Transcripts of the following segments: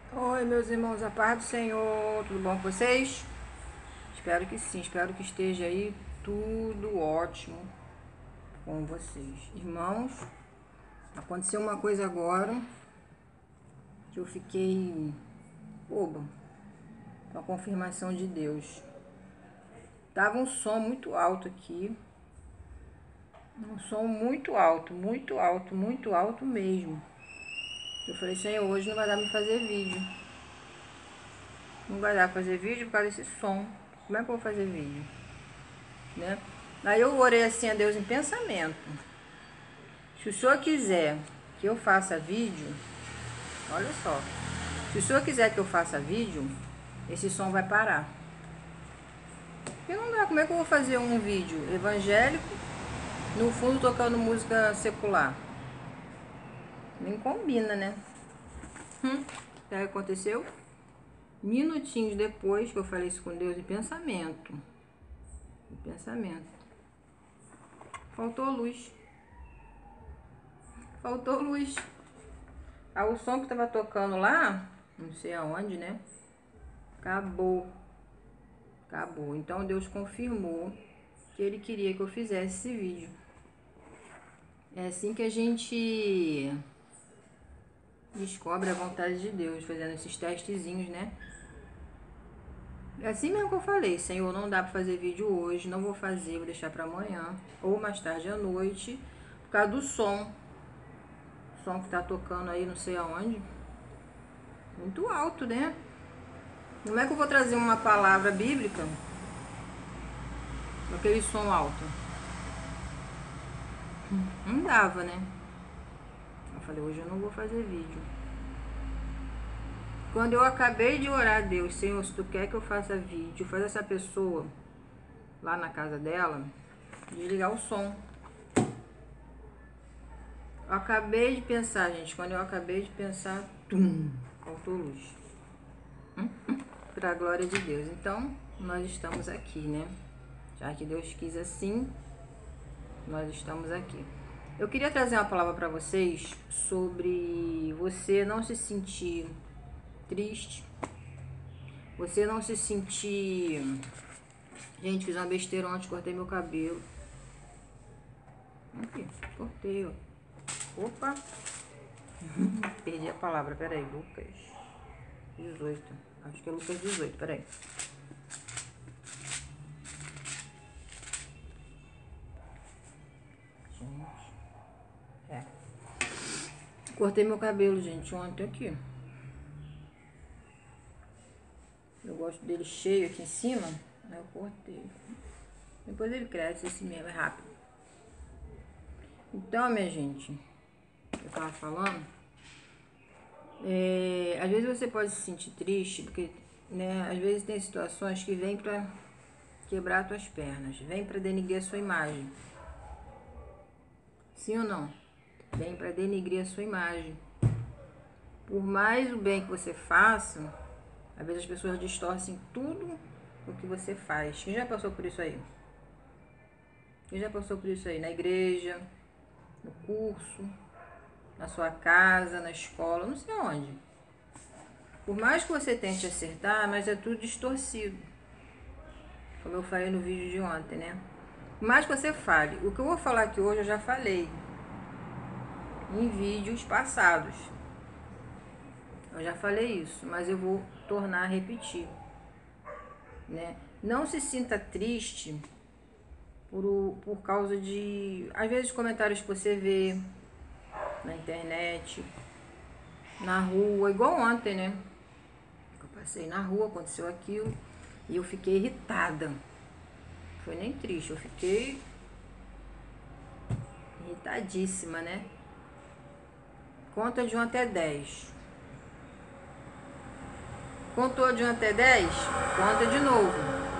Oi, meus irmãos, a paz do Senhor, tudo bom com vocês? Espero que sim, espero que esteja aí tudo ótimo com vocês. Irmãos, aconteceu uma coisa agora que eu fiquei boba com a confirmação de Deus. Tava um som muito alto aqui, um som muito alto, muito alto, muito alto mesmo. Eu falei, Senhor, hoje não vai dar pra fazer vídeo. Não vai dar pra fazer vídeo por causa desse som. Como é que eu vou fazer vídeo? Né? Aí eu orei assim a Deus em pensamento. Se o Senhor quiser que eu faça vídeo, olha só. Se o Senhor quiser que eu faça vídeo, esse som vai parar. Porque não dá, como é que eu vou fazer um vídeo evangélico, no fundo tocando música secular? Nem combina, né? O que aconteceu? Minutinhos depois que eu falei isso com Deus em pensamento. Em pensamento. Faltou luz. Faltou luz. Aí o som que tava tocando lá, não sei aonde, né? Acabou. Acabou. Então Deus confirmou que Ele queria que eu fizesse esse vídeo. É assim que a gente descobre a vontade de Deus, fazendo esses testezinhos, né? É assim mesmo que eu falei, Senhor, não dá pra fazer vídeo hoje, não vou fazer, vou deixar pra amanhã, ou mais tarde à noite, por causa do som. O som que tá tocando aí, não sei aonde. Muito alto, né? Como é que eu vou trazer uma palavra bíblica com aquele som alto? Não dava, né? Eu falei, hoje eu não vou fazer vídeo. Quando eu acabei de orar a Deus, Senhor, se tu quer que eu faça vídeo, faz essa pessoa lá na casa dela desligar o som. Eu acabei de pensar, gente. Quando eu acabei de pensar, faltou luz. Para a glória de Deus. Então, nós estamos aqui, né? Já que Deus quis assim, nós estamos aqui. Eu queria trazer uma palavra para vocês sobre você não se sentir triste, você não se sentir... Gente, fiz uma besteira ontem, cortei meu cabelo. Aqui, cortei, ó. Opa! Perdi a palavra, peraí, Lucas 18. Acho que é Lucas 18, peraí. Gente, é. Cortei meu cabelo, gente, ontem aqui. Eu gosto dele cheio aqui em cima, aí eu cortei. Depois ele cresce, esse mesmo é rápido. Então, minha gente, eu tava falando, às vezes você pode se sentir triste, porque, né, às vezes tem situações que vêm pra quebrar tuas pernas, vem pra denigrir a sua imagem. Sim ou não? Vem pra denigrir a sua imagem. Por mais o bem que você faça, às vezes as pessoas distorcem tudo o que você faz. Quem já passou por isso aí? Quem já passou por isso aí? Na igreja, no curso, na sua casa, na escola, não sei onde. Por mais que você tente acertar, mas é tudo distorcido. Como eu falei no vídeo de ontem, né? Por mais que você fale. O que eu vou falar aqui hoje eu já falei em vídeos passados. Eu já falei isso, mas eu vou tornar a repetir, né? Não se sinta triste por causa de, às vezes, comentários que você vê na internet, na rua, igual ontem, né? Eu passei na rua, aconteceu aquilo e eu fiquei irritada. Não foi nem triste, eu fiquei irritadíssima, né? Conta de 1 até 10. Contou de 1 até 10? Conta de novo.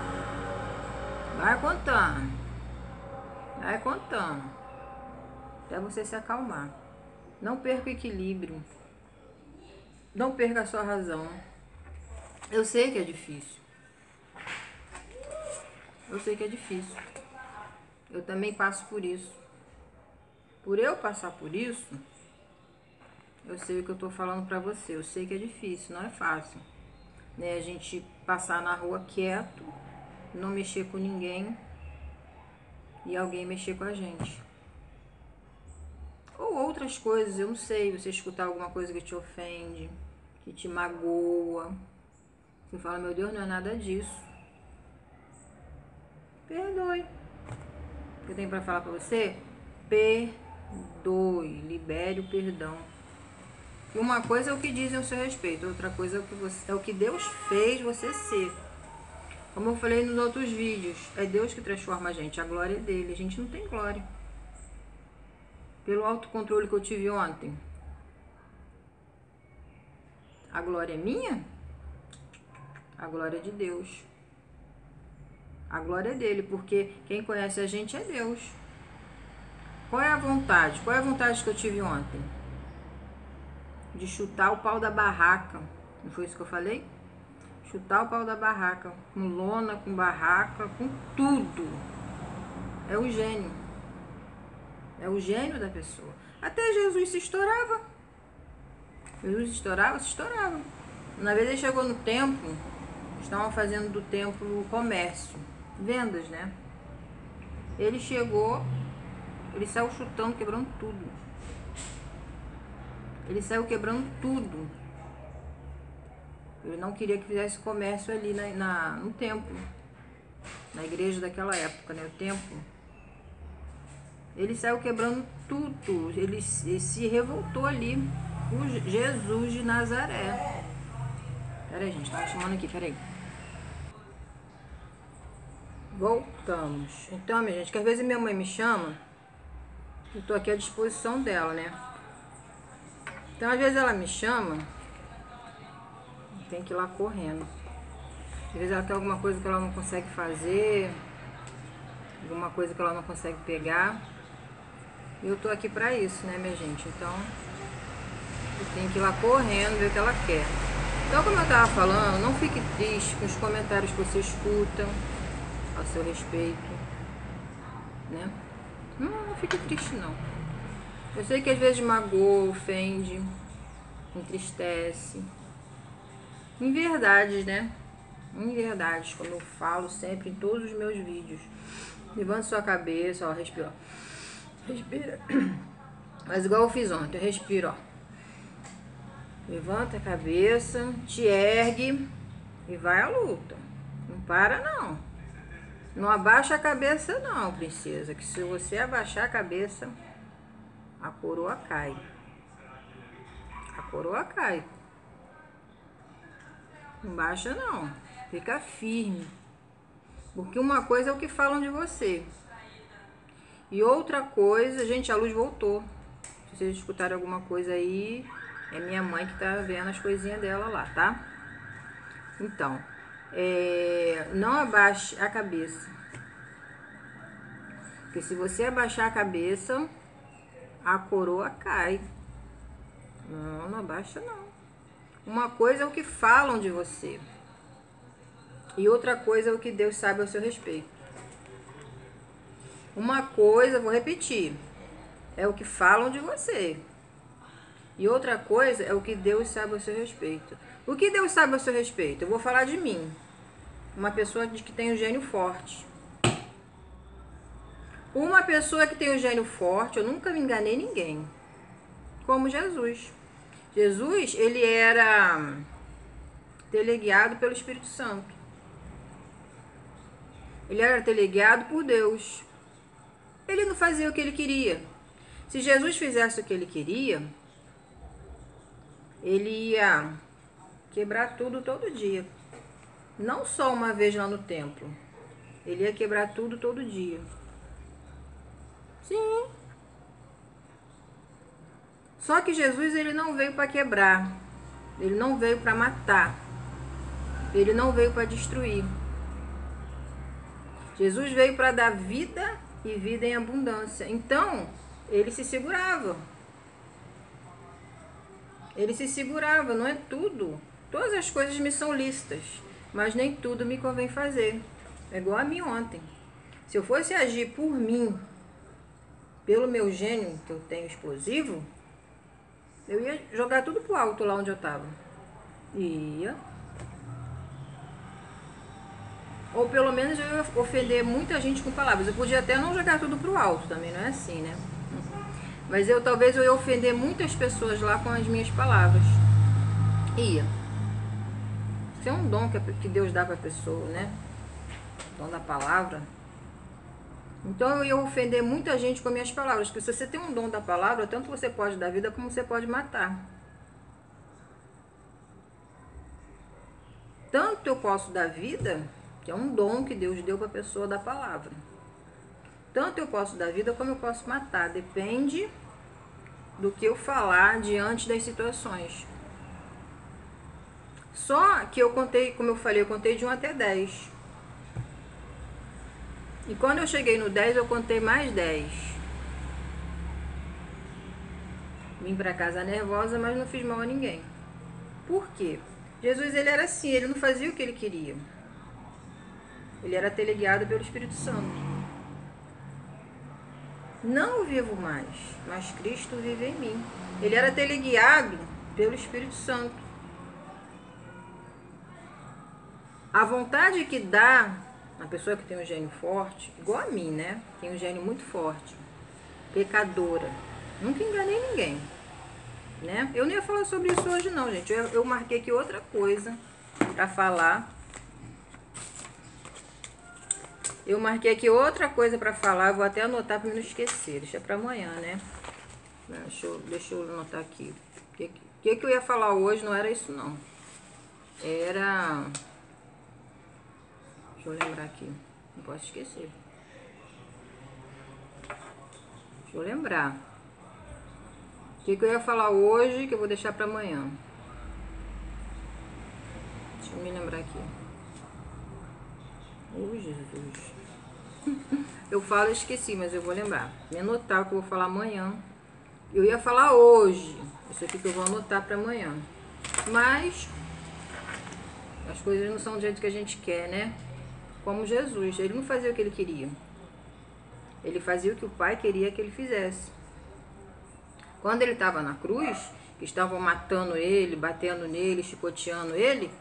Vai contando. Vai contando. Até você se acalmar. Não perca o equilíbrio. Não perca a sua razão. Eu sei que é difícil. Eu sei que é difícil. Eu também passo por isso. Por eu passar por isso, eu sei o que eu tô falando pra você. Eu sei que é difícil, não é fácil, né? A gente passar na rua quieto, não mexer com ninguém e alguém mexer com a gente. Ou outras coisas, eu não sei, você escutar alguma coisa que te ofende, que te magoa. Você fala, meu Deus, não é nada disso. Perdoe. O que eu tenho pra falar pra você? Perdoe, libere o perdão. E uma coisa é o que dizem ao seu respeito, outra coisa é o que, é o que Deus fez você ser. Como eu falei nos outros vídeos, é Deus que transforma a gente, a glória é dele, a gente não tem glória. Pelo autocontrole que eu tive ontem, a glória é minha? A glória é de Deus. A glória é dele, porque quem conhece a gente é Deus. Qual é a vontade? Qual é a vontade que eu tive ontem? De chutar o pau da barraca. Não foi isso que eu falei? Chutar o pau da barraca. Com lona, com barraca, com tudo. É o gênio. É o gênio da pessoa. Até Jesus se estourava. Jesus estourava, se estourava. Uma vez ele chegou no templo, estavam fazendo do templo comércio, vendas, né? Ele chegou, ele saiu chutando, quebrando tudo. Ele saiu quebrando tudo. Ele não queria que fizesse comércio ali no templo, na igreja daquela época, né? O templo. Ele saiu quebrando tudo. Ele se revoltou ali. O Jesus de Nazaré. Peraí, gente, tá me chamando aqui, peraí. Voltamos. Então, minha gente, que às vezes minha mãe me chama, eu tô aqui à disposição dela, né? Então, às vezes ela me chama, tem que ir lá correndo. Às vezes ela quer alguma coisa que ela não consegue fazer, alguma coisa que ela não consegue pegar. E eu tô aqui pra isso, né, minha gente? Então, eu tenho que ir lá correndo, ver o que ela quer. Então, como eu tava falando, não fique triste com os comentários que você escuta a seu respeito, né? Não fique triste, não. Eu sei que às vezes magoa, ofende, entristece. Em verdades, né? Em verdades, como eu falo sempre em todos os meus vídeos. Levante sua cabeça, ó, respira. Respira. Mas igual eu fiz ontem, eu respiro, ó. Levanta a cabeça, te ergue e vai à luta. Não para, não. Não abaixa a cabeça, não, princesa. Que se você abaixar a cabeça, a coroa cai. A coroa cai. Não baixa, não. Fica firme. Porque uma coisa é o que falam de você. E outra coisa, gente, a luz voltou. Se vocês escutarem alguma coisa aí, é minha mãe que tá vendo as coisinhas dela lá, tá? Então, não abaixe a cabeça. Porque se você abaixar a cabeça, a coroa cai. Não, não abaixa não. Uma coisa é o que falam de você. E outra coisa é o que Deus sabe ao seu respeito. Uma coisa, vou repetir, é o que falam de você. E outra coisa é o que Deus sabe ao seu respeito. O que Deus sabe ao seu respeito? Eu vou falar de mim. Uma pessoa que tem um gênio forte. Uma pessoa que tem um gênio forte, eu nunca me enganei ninguém. Como Jesus. Jesus, ele era teleguiado pelo Espírito Santo. Ele era teleguiado por Deus. Ele não fazia o que ele queria. Se Jesus fizesse o que ele queria, ele ia quebrar tudo todo dia. Não só uma vez lá no templo. Ele ia quebrar tudo todo dia. Sim. Só que Jesus, ele não veio para quebrar. Ele não veio para matar. Ele não veio para destruir. Jesus veio para dar vida e vida em abundância. Então, ele se segurava. Ele se segurava, não é tudo. Todas as coisas me são lícitas, mas nem tudo me convém fazer. É igual a mim ontem. Se eu fosse agir por mim, pelo meu gênio que eu tenho explosivo, Eu ia jogar tudo pro alto lá onde eu tava. Ia. Ou pelo menos eu ia ofender muita gente com palavras. Eu podia até não jogar tudo pro alto, também não é assim, né? Mas talvez eu ia ofender muitas pessoas lá com as minhas palavras. Ia. Isso é um dom que Deus dá pra pessoa, né? O dom da palavra. Então eu ia ofender muita gente com minhas palavras. Porque se você tem um dom da palavra, tanto você pode dar vida como você pode matar. Tanto eu posso dar vida, que é um dom que Deus deu para a pessoa da palavra. Tanto eu posso dar vida como eu posso matar. Depende do que eu falar diante das situações. Só que eu contei, como eu falei, eu contei de 1 até 10. E quando eu cheguei no 10, eu contei mais 10. Vim para casa nervosa, mas não fiz mal a ninguém. Por quê? Jesus, ele era assim, ele não fazia o que ele queria. Ele era teleguiado pelo Espírito Santo. Não vivo mais, mas Cristo vive em mim. Ele era teleguiado pelo Espírito Santo. A vontade que dá a pessoa que tem um gênio forte, igual a mim, né? Tem um gênio muito forte, pecadora. Nunca enganei ninguém, né? Eu nem ia falar sobre isso hoje não, gente. Eu marquei aqui outra coisa pra falar. Eu marquei aqui outra coisa pra falar. Vou até anotar pra não esquecer. Deixa pra amanhã, né? Deixa eu anotar aqui. O que eu ia falar hoje não era isso não. Era... Deixa eu lembrar aqui. Não posso esquecer. Deixa eu lembrar. O que eu ia falar hoje que eu vou deixar pra amanhã. Deixa eu me lembrar aqui. Oh, Jesus. Eu falo e esqueci, mas eu vou lembrar. Me anotar o que eu vou falar amanhã. Eu ia falar hoje. Isso aqui que eu vou anotar pra amanhã. Mas as coisas não são do jeito que a gente quer, né? Como Jesus, ele não fazia o que ele queria. Ele fazia o que o Pai queria que ele fizesse. Quando ele estava na cruz, que estavam matando ele, batendo nele, chicoteando ele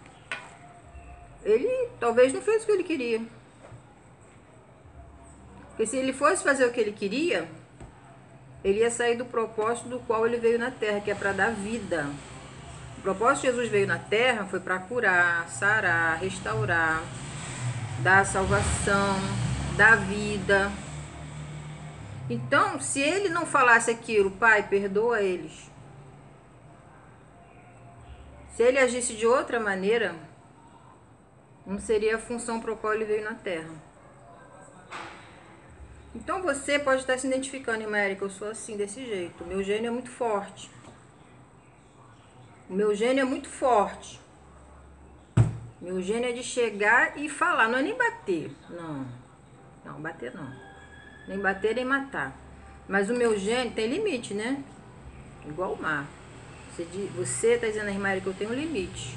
talvez não fez o que ele queria. Porque se ele fosse fazer o que ele queria, ele ia sair do propósito do qual ele veio na terra, que é para dar vida. O propósito de Jesus veio na terra foi para curar, sarar, restaurar, dar salvação, dar vida. Então, se ele não falasse aquilo, Pai, perdoa eles. Se ele agisse de outra maneira, não seria a função para a qual ele veio na terra. Então você pode estar se identificando, América, eu sou assim, desse jeito. O meu gênio é muito forte. O meu gênio é muito forte. Meu gênio é de chegar e falar, não é nem bater. Não, não, bater não. Nem bater, nem matar. Mas o meu gênio tem limite, né? Igual o mar. Você tá dizendo, Irmã, que eu tenho um limite.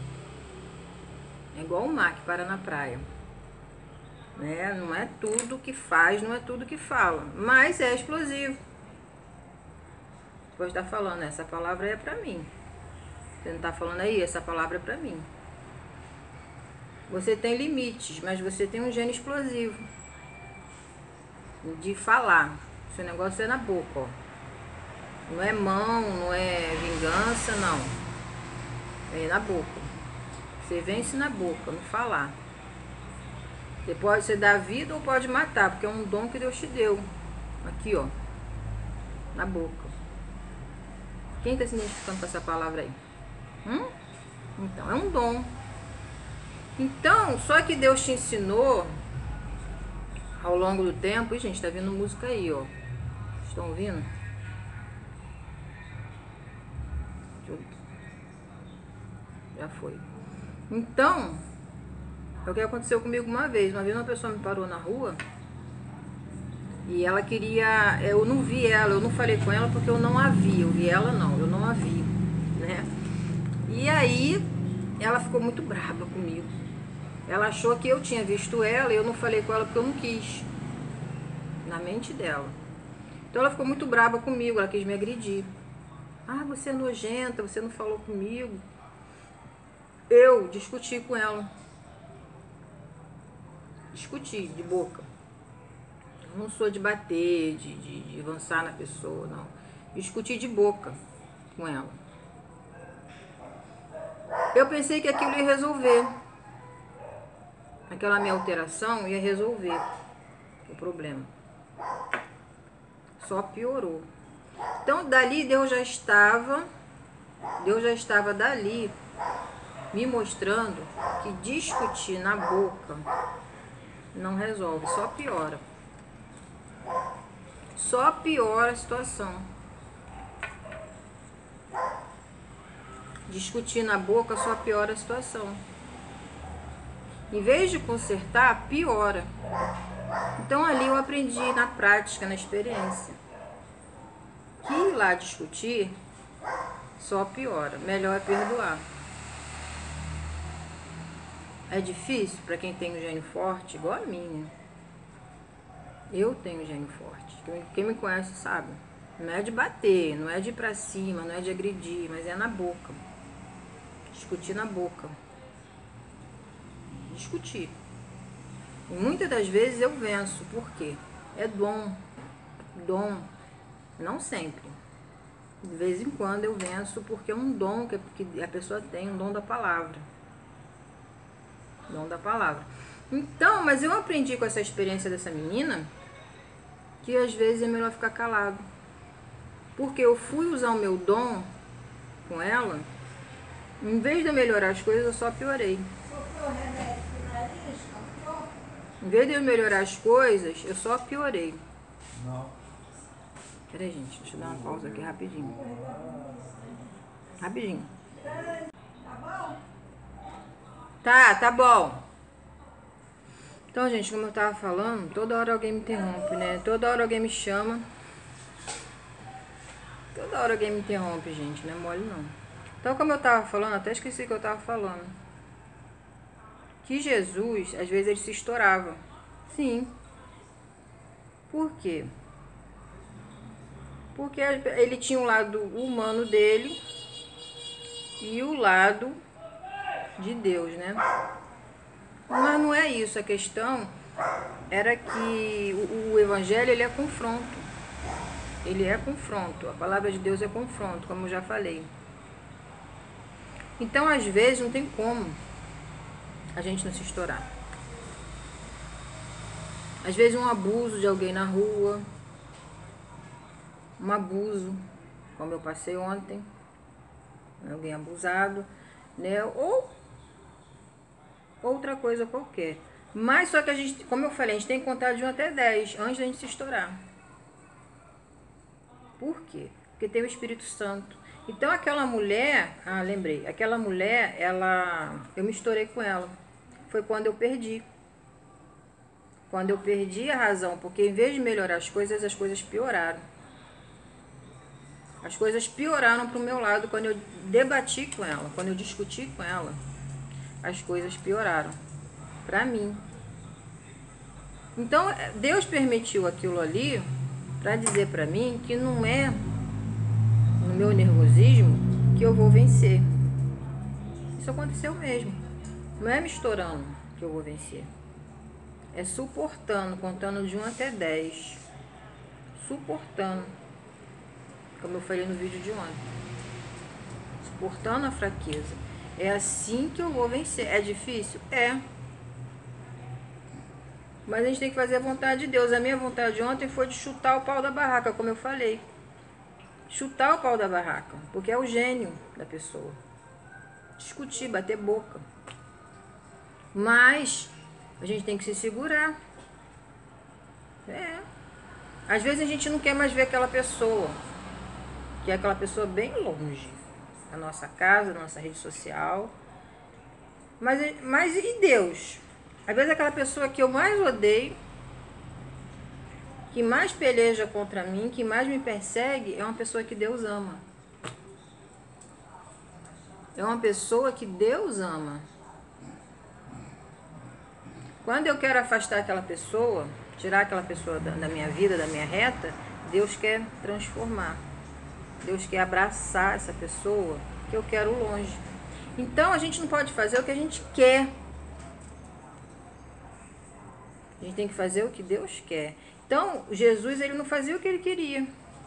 É igual o mar que para na praia. Né? Não é tudo que faz, não é tudo que fala. Mas é explosivo. Depois tá falando, essa palavra é pra mim. Você não tá falando aí, essa palavra é pra mim. Você tem limites, mas você tem um gênio explosivo. De falar. Seu negócio é na boca, ó. Não é mão, não é vingança, não. É na boca. Você vence na boca, no falar. Você dá vida ou pode matar, porque é um dom que Deus te deu. Aqui, ó. Na boca. Quem está se identificando com essa palavra aí? Então, é um dom. Então, só que Deus te ensinou ao longo do tempo. E, gente, tá vindo música aí, ó. Estão ouvindo? Já foi. Então, é o que aconteceu comigo uma vez. Uma pessoa me parou na rua e ela queria... Eu não vi ela, eu não falei com ela porque eu não a vi. Eu vi ela não, eu não a vi, né? E aí, ela ficou muito brava comigo. Ela achou que eu tinha visto ela e eu não falei com ela porque eu não quis. Na mente dela. Então ela ficou muito brava comigo, ela quis me agredir. Ah, você é nojenta, você não falou comigo. Eu discuti com ela. Discuti de boca. Eu não sou de bater, de avançar na pessoa, não. Discuti de boca com ela. Eu pensei que aquilo ia resolver. Aquela minha alteração ia resolver o problema. Só piorou. Então, dali Deus já estava dali me mostrando que discutir na boca não resolve, só piora. Só piora a situação. Discutir na boca só piora a situação. Em vez de consertar, piora. Então ali eu aprendi na prática, na experiência, que ir lá discutir só piora. Melhor é perdoar. É difícil para quem tem um gênio forte, igual a mim. Eu tenho um gênio forte. Quem me conhece sabe. Não é de bater, não é de ir pra cima, não é de agredir, mas é na boca. Discutir na boca. Discutir. E muitas das vezes eu venço. Por quê? É dom. Dom. Não sempre. De vez em quando eu venço porque é um dom que a pessoa tem, um dom da palavra. Dom da palavra. Então, mas eu aprendi com essa experiência dessa menina que às vezes é melhor ficar calado. Porque eu fui usar o meu dom com ela, em vez de eu melhorar as coisas, eu só piorei. Em vez de eu melhorar as coisas, eu só piorei. Não. Peraí, gente, deixa eu dar uma pausa aqui rapidinho. Rapidinho. Tá bom. Então, gente, como eu tava falando, toda hora alguém me interrompe, né? Toda hora alguém me chama. Toda hora alguém me interrompe, gente, não é mole não. Então, como eu tava falando, até esqueci o que eu tava falando. Que Jesus, às vezes, ele se estourava. Sim. Por quê? Porque ele tinha o lado humano dele e o lado de Deus, né? Mas não é isso. A questão era que o evangelho, ele é confronto. Ele é confronto. A palavra de Deus é confronto, como eu já falei. Então, às vezes, não tem como a gente não se estourar. Às vezes, um abuso de alguém na rua. Um abuso, como eu passei ontem. Alguém abusado, né? Ou outra coisa qualquer. Mas só que a gente, como eu falei, a gente tem que contar de 1 até 10 antes da gente se estourar. Por quê? Porque tem o Espírito Santo. Então aquela mulher, lembrei, aquela mulher, eu me estourei com ela. Foi quando eu perdi. Quando eu perdi a razão, porque em vez de melhorar as coisas pioraram. As coisas pioraram pro meu lado quando eu debati com ela, quando eu discuti com ela. As coisas pioraram para mim. Então, Deus permitiu aquilo ali para dizer para mim que não é no meu nervosismo que eu vou vencer. Isso aconteceu mesmo. Não é me estourando que eu vou vencer. É suportando, contando de 1 até 10. Suportando. Como eu falei no vídeo de ontem. Suportando a fraqueza. É assim que eu vou vencer. É difícil? É. Mas a gente tem que fazer a vontade de Deus. A minha vontade ontem foi de chutar o pau da barraca, como eu falei. Chutar o pau da barraca. Porque é o gênio da pessoa. Discutir, bater boca. Mas a gente tem que se segurar. Às vezes a gente não quer mais ver aquela pessoa. Que é aquela pessoa bem longe. Da nossa casa, da nossa rede social. Mas e Deus? Às vezes aquela pessoa que eu mais odeio, que mais peleja contra mim, que mais me persegue, é uma pessoa que Deus ama. É uma pessoa que Deus ama. Quando eu quero afastar aquela pessoa, tirar aquela pessoa da minha vida, da minha reta, Deus quer transformar. Deus quer abraçar essa pessoa que eu quero longe. Então a gente não pode fazer o que a gente quer. A gente tem que fazer o que Deus quer. Então, Jesus, ele não fazia o que ele queria.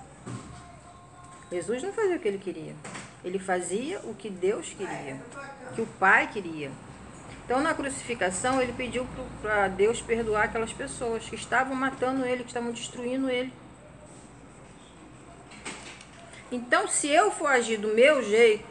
Jesus não fazia o que ele queria. Ele fazia o que Deus queria, que o Pai queria. Então, na crucificação, ele pediu para Deus perdoar aquelas pessoas que estavam matando ele, que estavam destruindo ele. Então, se eu for agir do meu jeito,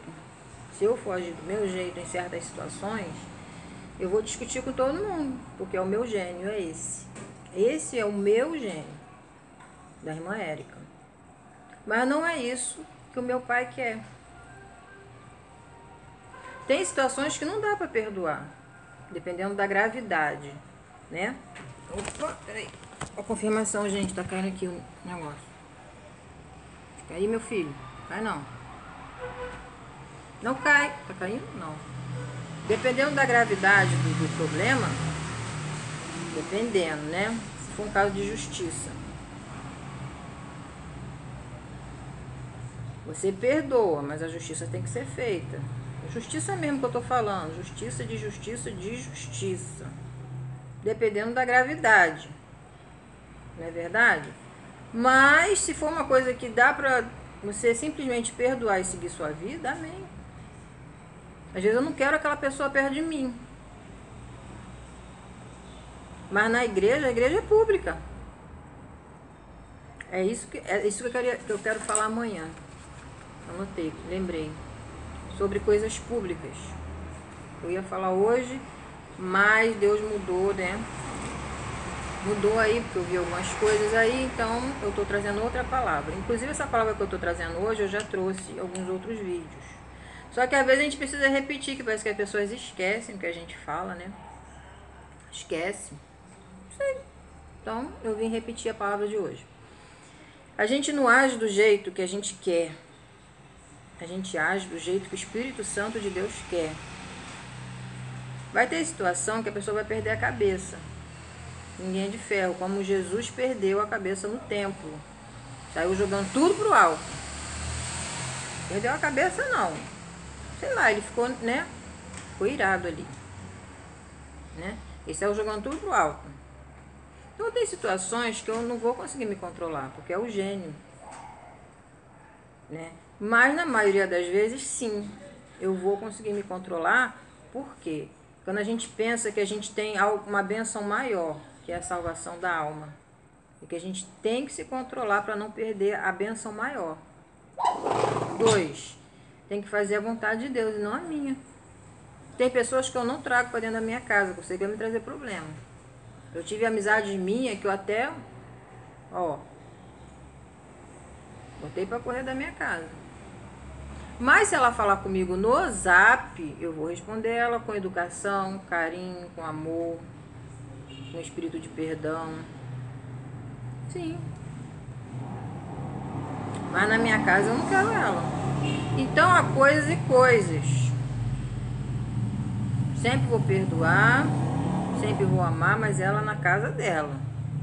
em certas situações, eu vou discutir com todo mundo, porque é o meu gênio, é esse. Esse é o meu gênio, da irmã Érica. Mas não é isso que o meu pai quer. Tem situações que não dá para perdoar, dependendo da gravidade, né? Opa, peraí. A confirmação, gente, tá caindo aqui o negócio. Fica aí, meu filho. Cai não. Não cai. Tá caindo? Não. Dependendo da gravidade do problema, dependendo, né? Se for um caso de justiça, você perdoa, mas a justiça tem que ser feita. Justiça mesmo que eu tô falando. Justiça de justiça de justiça. Dependendo da gravidade. Não é verdade? Mas se for uma coisa que dá pra você simplesmente perdoar e seguir sua vida, amém. Às vezes eu não quero aquela pessoa perto de mim. Mas na igreja, a igreja é pública. É isso que eu quero falar amanhã. Anotei, lembrei. Sobre coisas públicas. Eu ia falar hoje, mas Deus mudou, né? Mudou aí, porque eu vi algumas coisas aí, então eu estou trazendo outra palavra. Inclusive essa palavra que eu estou trazendo hoje, eu já trouxe alguns outros vídeos. Só que às vezes a gente precisa repetir, que parece que as pessoas esquecem o que a gente fala, né? Esquece. Não sei. Então, eu vim repetir a palavra de hoje. A gente não age do jeito que a gente quer. A gente age do jeito que o Espírito Santo de Deus quer. Vai ter situação que a pessoa vai perder a cabeça. Ninguém é de ferro, como Jesus perdeu a cabeça no templo. Saiu jogando tudo pro alto. Perdeu a cabeça não. Sei lá, ele ficou, né? Ficou irado ali. Né? Ele saiu jogando tudo pro alto. Então tem situações que eu não vou conseguir me controlar, porque é o gênio. Né? Mas na maioria das vezes, sim, eu vou conseguir me controlar. Por quê? Quando a gente pensa que a gente tem uma bênção maior, que é a salvação da alma, e que a gente tem que se controlar para não perder a bênção maior. 2, tem que fazer a vontade de Deus e não a minha. Tem pessoas que eu não trago para dentro da minha casa, porque vai me trazer problema. Eu tive amizade minha que eu até, botei para correr da minha casa. Mas se ela falar comigo no zap, eu vou responder ela com educação, carinho, com amor, com espírito de perdão. Sim. Mas na minha casa eu não quero ela. Então há coisas e coisas. Sempre vou perdoar, sempre vou amar, mas ela na casa dela.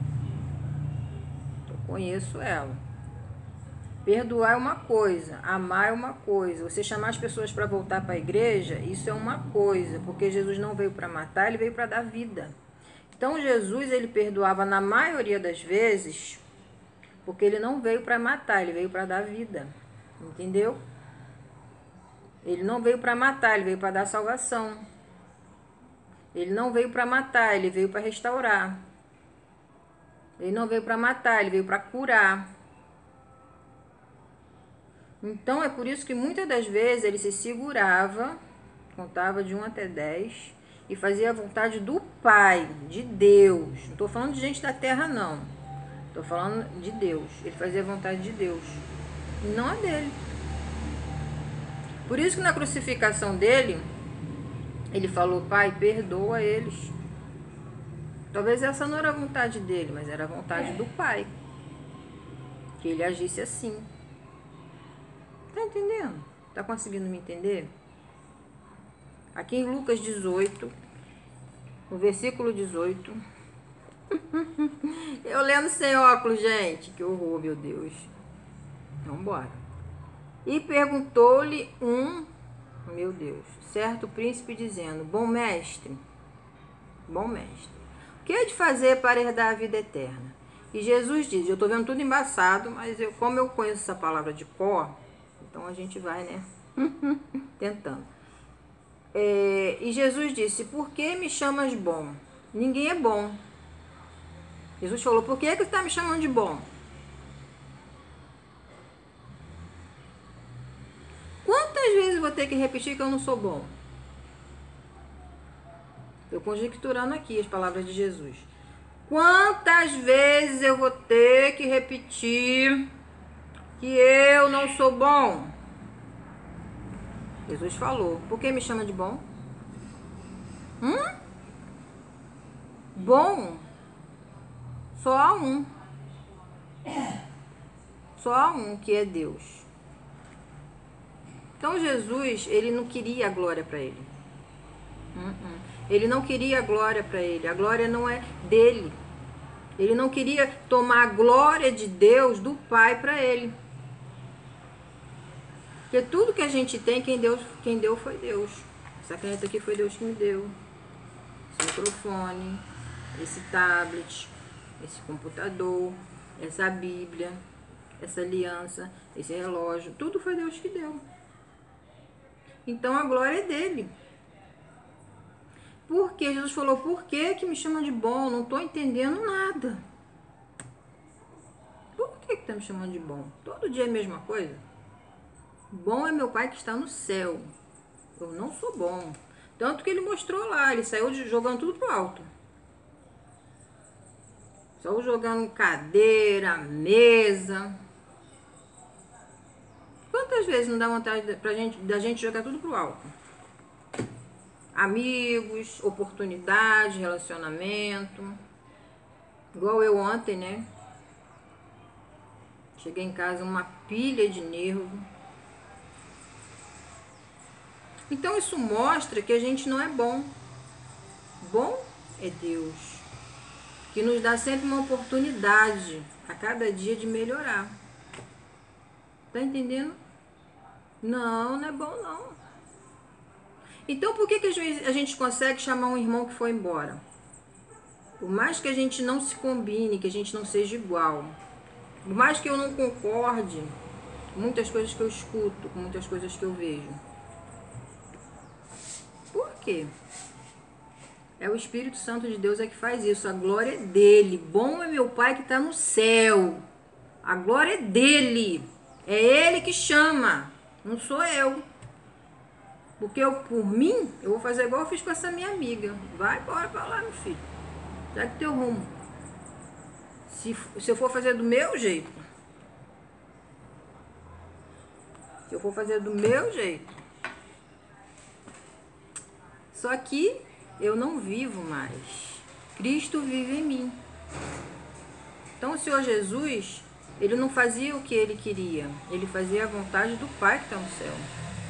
Eu conheço ela. Perdoar é uma coisa, amar é uma coisa. Você chamar as pessoas para voltar para a igreja, isso é uma coisa, porque Jesus não veio para matar, ele veio para dar vida. Então Jesus, ele perdoava na maioria das vezes, porque ele não veio para matar, ele veio para dar vida. Entendeu? Ele não veio para matar, ele veio para dar salvação. Ele não veio para matar, ele veio para restaurar. Ele não veio para matar, ele veio para curar. Então é por isso que muitas das vezes ele se segurava, contava de 1 até 10 e fazia a vontade do Pai, de Deus. Não estou falando de gente da terra, não. Estou falando de Deus. Ele fazia a vontade de Deus, não a dele. Por isso que na crucificação dele, ele falou: Pai, perdoa eles. Talvez essa não era a vontade dele, mas era a vontade do Pai, que ele agisse assim. Tá entendendo? Tá conseguindo me entender? Aqui em Lucas 18, no versículo 18. Eu lendo sem óculos, gente. Que horror, meu Deus. Vamos embora. E perguntou-lhe meu Deus, certo príncipe, dizendo: bom mestre, o que é de fazer para herdar a vida eterna? E Jesus diz, eu estou vendo tudo embaçado, mas como eu conheço essa palavra de cor, então a gente vai, né, tentando. E Jesus disse, por que me chamas bom? Ninguém é bom. Jesus falou, por que você está me chamando de bom? Quantas vezes eu vou ter que repetir que eu não sou bom? Estou conjecturando aqui as palavras de Jesus. Quantas vezes eu vou ter que repetir que eu não sou bom? Jesus falou. Por que me chama de bom? Bom? Só há um. Só há um, que é Deus. Então Jesus, ele não queria a glória para ele. Ele não queria a glória para ele. A glória não é dele. Ele não queria tomar a glória de Deus, do Pai, para ele. Porque tudo que a gente tem, quem deu foi Deus. Essa caneta aqui foi Deus que me deu. Esse microfone, esse tablet, esse computador, essa Bíblia, essa aliança, esse relógio. Tudo foi Deus que deu. Então a glória é dele. Por que? Jesus falou, por que me chama de bom? Não estou entendendo nada. Por que está me chamando de bom? Todo dia é a mesma coisa? Bom é meu Pai que está no céu. Eu não sou bom. Tanto que ele mostrou lá, ele saiu jogando tudo pro alto. Saiu jogando cadeira, mesa. Quantas vezes não dá vontade da gente jogar tudo pro alto? Amigos, oportunidade, relacionamento. Igual eu ontem, né? Cheguei em casa uma pilha de nervo. Então isso mostra que a gente não é bom. Bom é Deus, que nos dá sempre uma oportunidade a cada dia de melhorar. Tá entendendo? Não é bom não. Então por que a gente consegue chamar um irmão que foi embora? Por mais que a gente não se combine, que a gente não seja igual, por mais que eu não concorde com muitas coisas que eu escuto, com muitas coisas que eu vejo. Por quê? É o Espírito Santo de Deus que faz isso. A glória é dele. Bom é meu Pai que está no céu. A glória é dele. É ele que chama. Não sou eu. Porque por mim, eu vou fazer igual eu fiz com essa minha amiga. Vai embora pra lá, meu filho. Segue teu rumo. Se eu for fazer do meu jeito. Se eu for fazer do meu jeito. Só que eu não vivo mais. Cristo vive em mim. Então o Senhor Jesus, ele não fazia o que ele queria. Ele fazia a vontade do Pai que está no céu.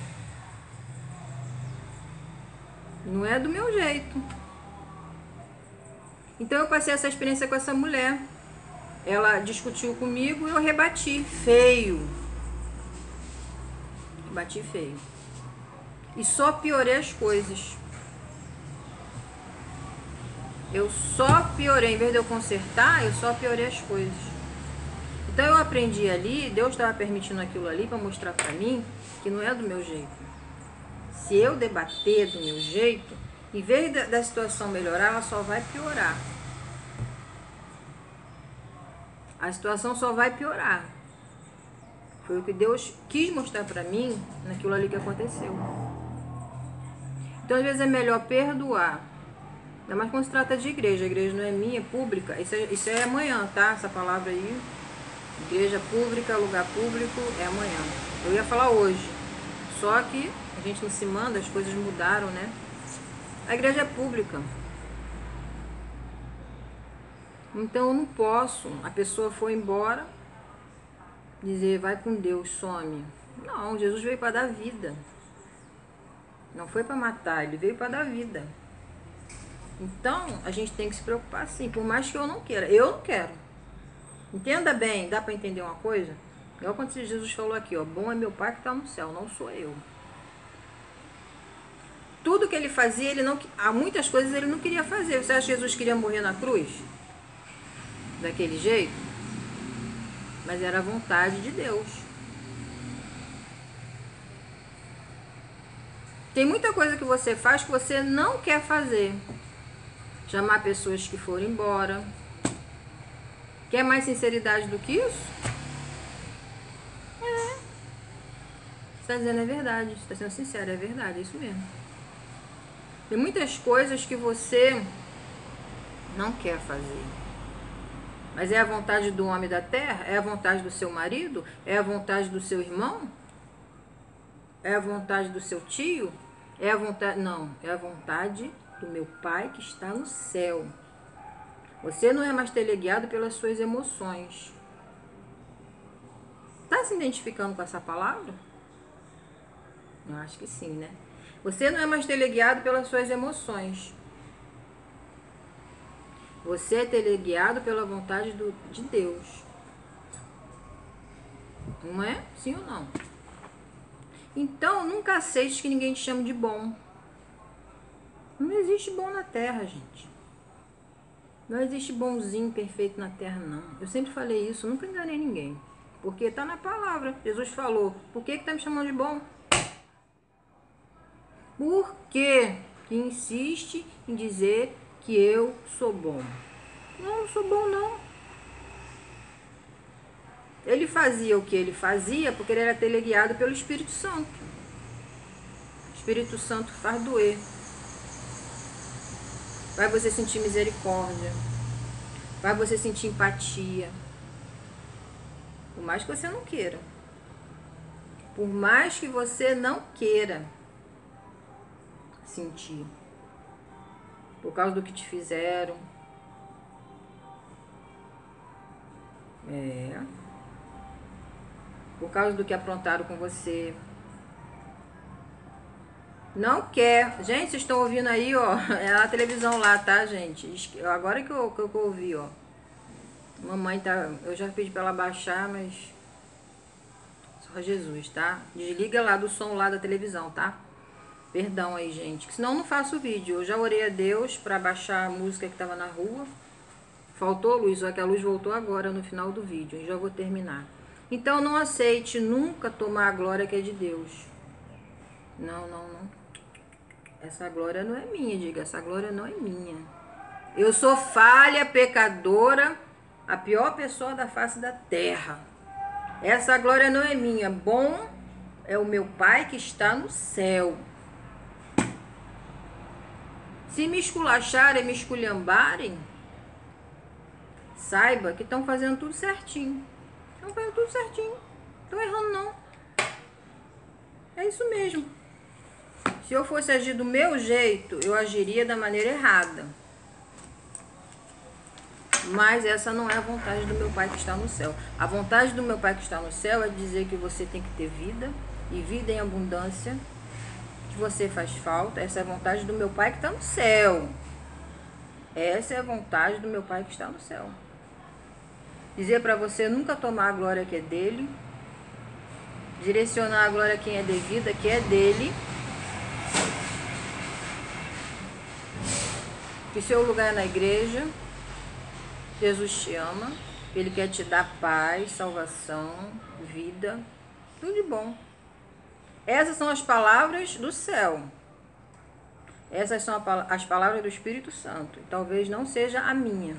Não é do meu jeito. Então eu passei essa experiência com essa mulher. Ela discutiu comigo e eu rebati feio. Rebati feio. E só piorei as coisas. Eu só piorei. Em vez de eu consertar, eu só piorei as coisas. Então eu aprendi ali, Deus estava permitindo aquilo ali para mostrar para mim que não é do meu jeito. Se eu debater do meu jeito, em vez da situação melhorar, ela só vai piorar. A situação só vai piorar. Foi o que Deus quis mostrar para mim naquilo ali que aconteceu. Então, às vezes é melhor perdoar. Ainda mais quando se trata de igreja. A igreja não é minha, é pública. Isso é amanhã, tá? Essa palavra aí. Igreja pública, lugar público, é amanhã. Eu ia falar hoje. Só que a gente não se manda, as coisas mudaram, né? A igreja é pública. Então eu não posso. A pessoa foi embora, dizer, vai com Deus, some. Não, Jesus veio para dar vida. Não foi para matar, ele veio para dar vida. Então a gente tem que se preocupar sim, por mais que eu não queira. Eu não quero. Entenda bem, dá para entender uma coisa? Igual quando Jesus falou aqui, ó, bom é meu Pai que está no céu, não sou eu. Tudo que ele fazia, ele não, há muitas coisas ele não queria fazer. Você acha que Jesus queria morrer na cruz? Daquele jeito? Mas era a vontade de Deus. Tem muita coisa que você faz que você não quer fazer. Chamar pessoas que foram embora. Quer mais sinceridade do que isso? É. Você está dizendo é verdade. Você está sendo sincero, é verdade, é isso mesmo. Tem muitas coisas que você não quer fazer. Mas é a vontade do homem da terra? É a vontade do seu marido? É a vontade do seu irmão? É a vontade do seu tio? É a vontade... Não, é a vontade do meu Pai que está no céu. Você não é mais teleguiado pelas suas emoções. Está se identificando com essa palavra? Eu acho que sim, né? Você não é mais teleguiado pelas suas emoções. Você é teleguiado pela vontade de Deus. Não é? Sim ou não? Então, nunca aceite que ninguém te chame de bom. Não existe bom na terra, gente. Não existe bonzinho perfeito na terra, não. Eu sempre falei isso, nunca enganei ninguém. Porque está na palavra. Jesus falou, por que está me chamando de bom? Por que insiste em dizer que eu sou bom? Não, não sou bom, não. Ele fazia o que ele fazia porque ele era teleguiado pelo Espírito Santo. O Espírito Santo faz doer. Vai você sentir misericórdia. Vai você sentir empatia. Por mais que você não queira. Por mais que você não queira sentir. Por causa do que te fizeram. Por causa do que aprontaram com você. Não quer. Gente, vocês estão ouvindo aí, ó. É a televisão lá, tá, gente? Agora que eu ouvi, ó. Mamãe tá... Eu já pedi pra ela baixar, mas... Só Jesus, tá? Desliga lá do som lá da televisão, tá? Perdão aí, gente. Senão eu não faço o vídeo. Eu já orei a Deus pra baixar a música que tava na rua. Faltou luz, só que a luz voltou agora no final do vídeo. Eu já vou terminar. Então não aceite nunca tomar a glória que é de Deus. Não, não, não. Essa glória não é minha, diga. Essa glória não é minha. Eu sou falha, pecadora, a pior pessoa da face da terra. Essa glória não é minha. Bom é o meu Pai que está no céu. Se me esculacharem, me esculhambarem, saiba que estão fazendo tudo certinho. Estão fazendo tudo certinho. Estão errando, não. É isso mesmo. Se eu fosse agir do meu jeito, eu agiria da maneira errada. Mas essa não é a vontade do meu Pai que está no céu. A vontade do meu Pai que está no céu é dizer que você tem que ter vida, e vida em abundância, que você faz falta. Essa é a vontade do meu Pai que está no céu. Essa é a vontade do meu Pai que está no céu. Dizer para você nunca tomar a glória que é dele, direcionar a glória a quem é devida, que é dele, que seu lugar é na igreja. Jesus te ama, Ele quer te dar paz, salvação, vida, tudo de bom. Essas são as palavras do céu. Essas são as palavras do Espírito Santo. Talvez não seja a minha.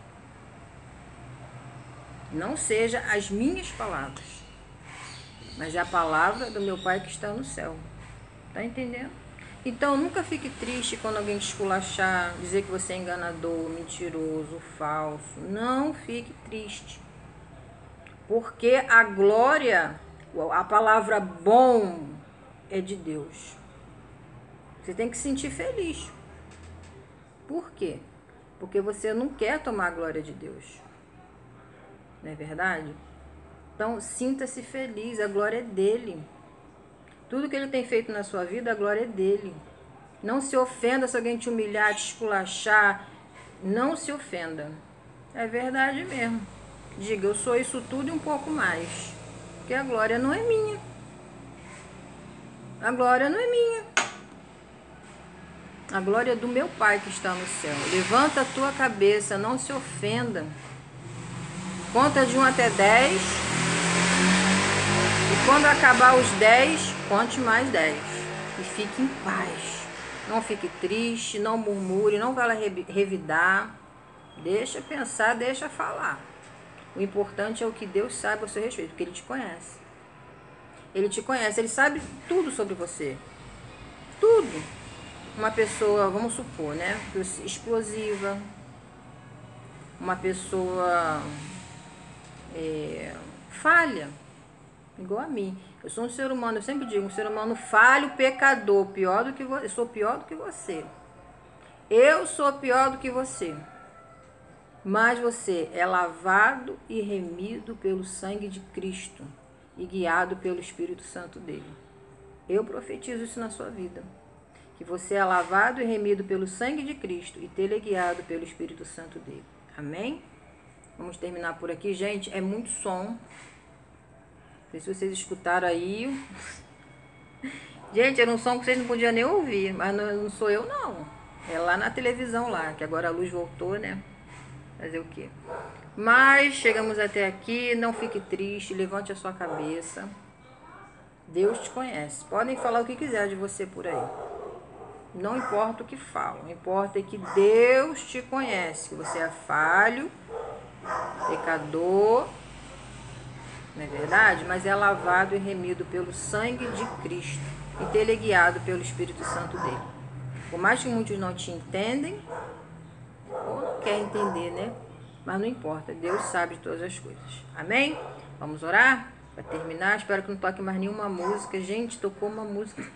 Não seja as minhas palavras. Mas é a palavra do meu Pai que está no céu. Tá entendendo? Então, nunca fique triste quando alguém te esculachar, dizer que você é enganador, mentiroso, falso. Não fique triste. Porque a glória, a palavra bom, é de Deus. Você tem que se sentir feliz. Por quê? Porque você não quer tomar a glória de Deus. Não é verdade? Então, sinta-se feliz, a glória é dele. Tudo que ele tem feito na sua vida, a glória é dele. Não se ofenda se alguém te humilhar, te esculachar. Não se ofenda. É verdade mesmo. Diga, eu sou isso tudo e um pouco mais. Porque a glória não é minha. A glória não é minha. A glória é do meu Pai que está no céu. Levanta a tua cabeça, não se ofenda. Conta de 1 até 10. E quando acabar os 10, conte mais 10. E fique em paz. Não fique triste, não murmure, não vá lá revidar. Deixa pensar, deixa falar. O importante é o que Deus sabe a seu respeito, porque Ele te conhece. Ele te conhece, Ele sabe tudo sobre você. Tudo. Uma pessoa, vamos supor, né? Explosiva. Uma pessoa falha. Igual a mim. Eu sou um ser humano, eu sempre digo, um ser humano falho, pecador. Pior do que você. Eu sou pior do que você. Eu sou pior do que você. Mas você é lavado e remido pelo sangue de Cristo e guiado pelo Espírito Santo dele. Eu profetizo isso na sua vida. Que você é lavado e remido pelo sangue de Cristo e teleguiado pelo Espírito Santo dele. Amém? Vamos terminar por aqui, gente. É muito som. Não sei se vocês escutaram aí. Gente, era um som que vocês não podiam nem ouvir. Mas não sou eu, não. É lá na televisão lá, que agora a luz voltou, né? Fazer o quê? Mas chegamos até aqui. Não fique triste. Levante a sua cabeça. Deus te conhece. Podem falar o que quiser de você por aí. Não importa o que falam. Importa é que Deus te conhece. Que você é falho, pecador. Não é verdade? Mas é lavado e remido pelo sangue de Cristo. E teleguiado pelo Espírito Santo dele. Por mais que muitos não te entendem, ou não quer entender, né? Mas não importa, Deus sabe de todas as coisas. Amém? Vamos orar? Para terminar, espero que não toque mais nenhuma música. Gente, tocou uma música.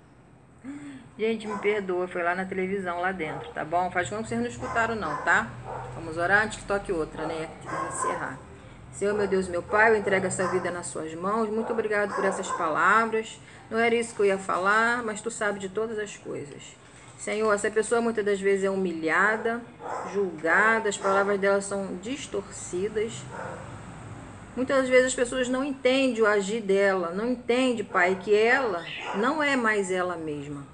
Gente, me perdoa, foi lá na televisão, lá dentro, tá bom? Faz como que vocês não escutaram não, tá? Vamos orar antes que toque outra, né? Vou encerrar. Senhor, meu Deus, meu Pai, eu entrego essa vida nas suas mãos. Muito obrigado por essas palavras. Não era isso que eu ia falar, mas tu sabe de todas as coisas. Senhor, essa pessoa muitas das vezes é humilhada, julgada, as palavras dela são distorcidas. Muitas das vezes as pessoas não entendem o agir dela, não entendem, Pai, que ela não é mais ela mesma.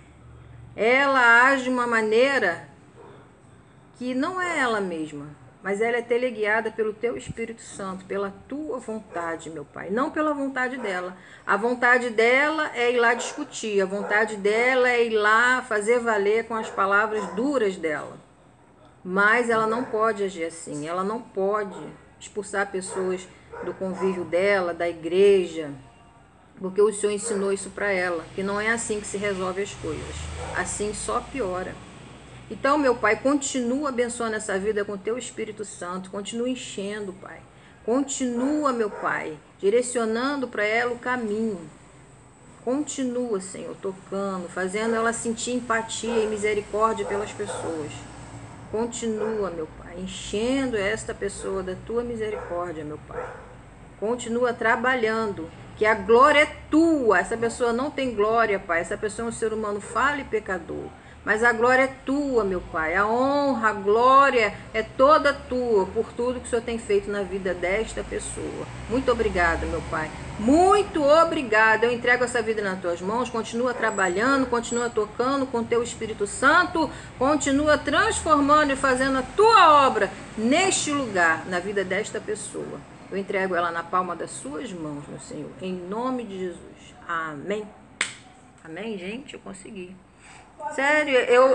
Ela age de uma maneira que não é ela mesma, mas ela é teleguiada pelo Teu Espírito Santo, pela Tua vontade, meu Pai, não pela vontade dela. A vontade dela é ir lá discutir, a vontade dela é ir lá fazer valer com as palavras duras dela. Mas ela não pode agir assim, ela não pode expulsar pessoas do convívio dela, da igreja, porque o Senhor ensinou isso para ela, que não é assim que se resolve as coisas, assim só piora. Então, meu Pai, continua abençoando essa vida com Teu Espírito Santo, continua enchendo, Pai, continua, meu Pai, direcionando para ela o caminho, continua, Senhor, tocando, fazendo ela sentir empatia e misericórdia pelas pessoas. Continua, meu Pai, enchendo esta pessoa da Tua misericórdia, meu Pai. Continua trabalhando, que a glória é Tua. Essa pessoa não tem glória, Pai. Essa pessoa é um ser humano falho e pecador. Mas a glória é Tua, meu Pai. A honra, a glória é toda Tua por tudo que o Senhor tem feito na vida desta pessoa. Muito obrigada, meu Pai. Muito obrigada. Eu entrego essa vida nas Tuas mãos. Continua trabalhando, continua tocando com Teu Espírito Santo. Continua transformando e fazendo a Tua obra neste lugar, na vida desta pessoa. Eu entrego ela na palma das Suas mãos, meu Senhor. Em nome de Jesus. Amém. Amém, gente? Eu consegui. Sério,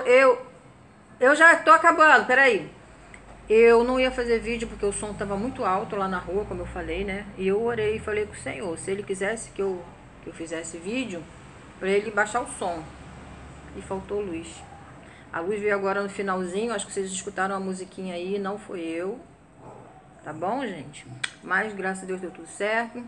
eu já tô acabando, peraí. Eu não ia fazer vídeo porque o som estava muito alto lá na rua, como eu falei, né? E eu orei e falei com o Senhor, se Ele quisesse que eu fizesse vídeo, para Ele baixar o som. E faltou luz. A luz veio agora no finalzinho, acho que vocês escutaram a musiquinha aí, não foi eu. Tá bom, gente? Mas, graças a Deus, deu tudo certo.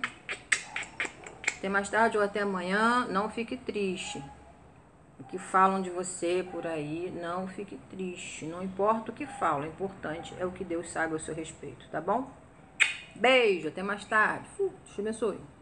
Até mais tarde ou até amanhã, não fique triste. O que falam de você por aí, não fique triste. Não importa o que falam, o importante é o que Deus sabe a seu respeito, tá bom? Beijo, até mais tarde. Deus te abençoe.